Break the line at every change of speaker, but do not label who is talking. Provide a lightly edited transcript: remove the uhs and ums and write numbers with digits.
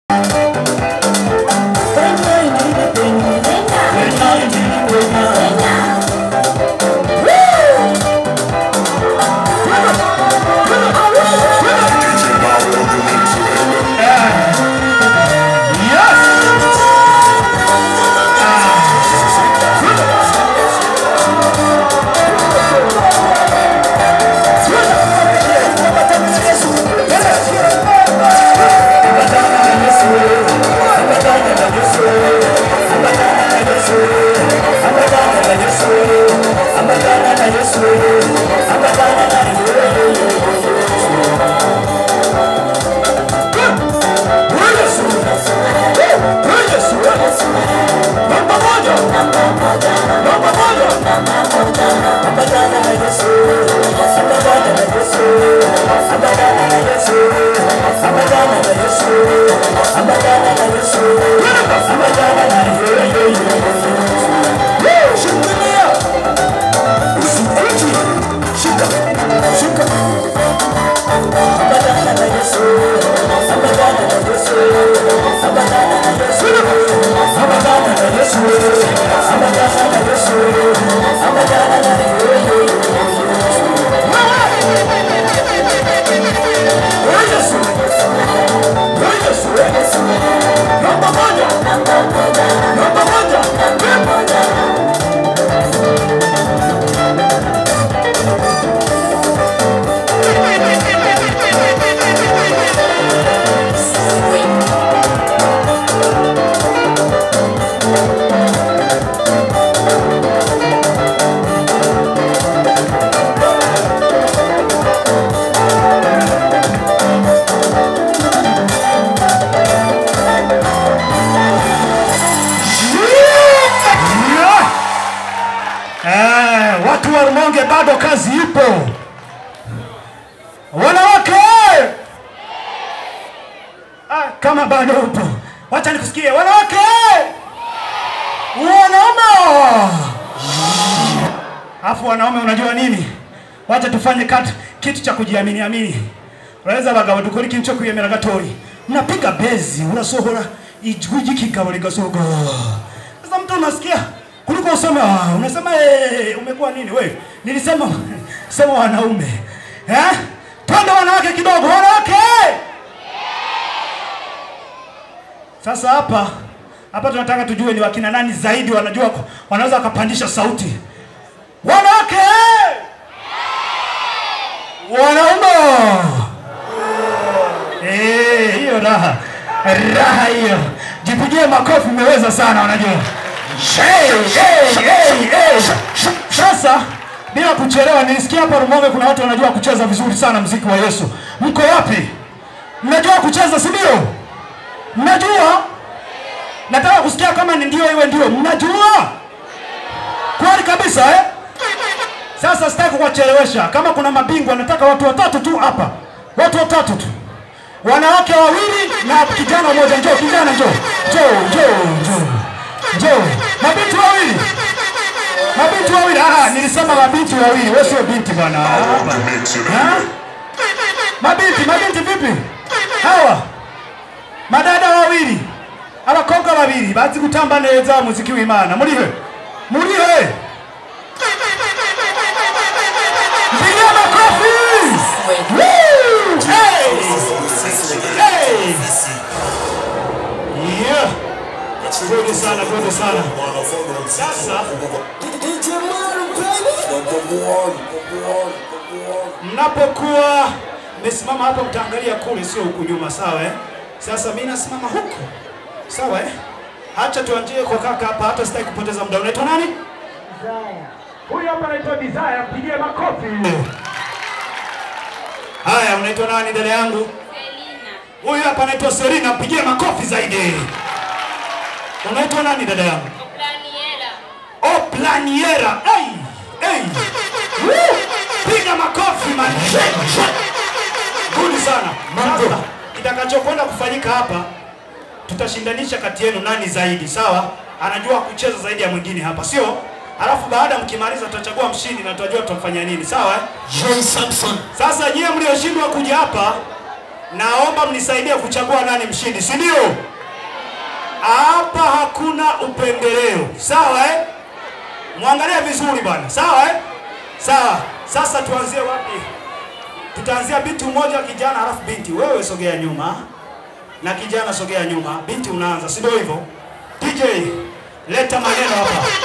Watu wa Rumonge bado kazi ipo. Wanawake! Kama bado upo, wacha nikusikie. Wanawake! Wanaume! Afu wanaume unajua nini? Wacha tufanye kitu cha kujiamini amini. Unaweza bagabo dukora ikintu cyo kwiyemera gatori. Mnapiga bezi, unasohora ijwi kikabole gasogo. Sasa mtu unasikia kuliko useme unasema umekuwa nini wewe? Nilisema sema wanaume. Twende wanawake kidogo, wanawake. Sasa hapa tunataka tujue ni wakina nani zaidi wanajua wanaweza wakapandisha sauti. Wanawake! Wanaume! Hiyo raha. Raha hiyo. Jipigie makofi mmeweza sana wanajua. Sasa bila kuchelewa nilisikia hapa Rumonge kuna watu wanajua kucheza vizuri sana muziki wa Yesu. Mko wapi? Mnajua kucheza si ndio? Mnajua? Nataka kusikia kama ni ndio iwe ndio. Mnajua? Kweli kabisa Sasa sitaki kuwachelewesha. Kama kuna mabingwa nataka watu watatu tu hapa. Watu watatu tu. Wanawake wawili na kijana mmoja. Njoo kijana njoo. Njoo. Mabinti wawili. Mabinti wawili. Nilisema mabinti wawili. Wewe sio binti bwana. Mabinti vipi? Hawa. Madada wawili. Abakobwa babiri bazi gutamba neza muziki w'Imana. Murihe? Mpigia makofi! Yeah. Good sana. Sasa mnapokuwa mmesimama hapa mtaangalia kule sio huku nyuma sawa Sasa mimi nasimama huku. Sawa Acha tuanzie kwa kaka hapa hata sitaki kupoteza muda. Unaitwa nani? Desire. Huyu hapa anaitwa Desire, mpigie makofi. Haya, unaitwa nani dada yangu?
Selina.
Huyu hapa anaitwa Selina, mpigie makofi zaidi. Unaitwa nani dada yangu? Planiera. Hey. Piga makofi man. Good sana. Sasa kitakachokwenda kufanyika hapa tutashindanisha kati yenu nani zaidi, sawa? Anajua kucheza zaidi ya mwingine hapa, sio? Alafu baada mkimaliza tutachagua mshindi na tutajua tutamfanyia nini, sawa?
John Samson.
Sasa nyie mlioshindwa kuja hapa naomba mnisaidie kuchagua nani mshindi, si ndio? Hapa hakuna upendeleo. Sawa Muangalie vizuri bwana. Sawa Sawa. Sasa tuanzie wapi? Tutaanzia binti mmoja kijana halafu binti. Wewe sogea nyuma. Na kijana sogea nyuma. Binti unaanza, si ndio hivyo? DJ leta maneno hapa.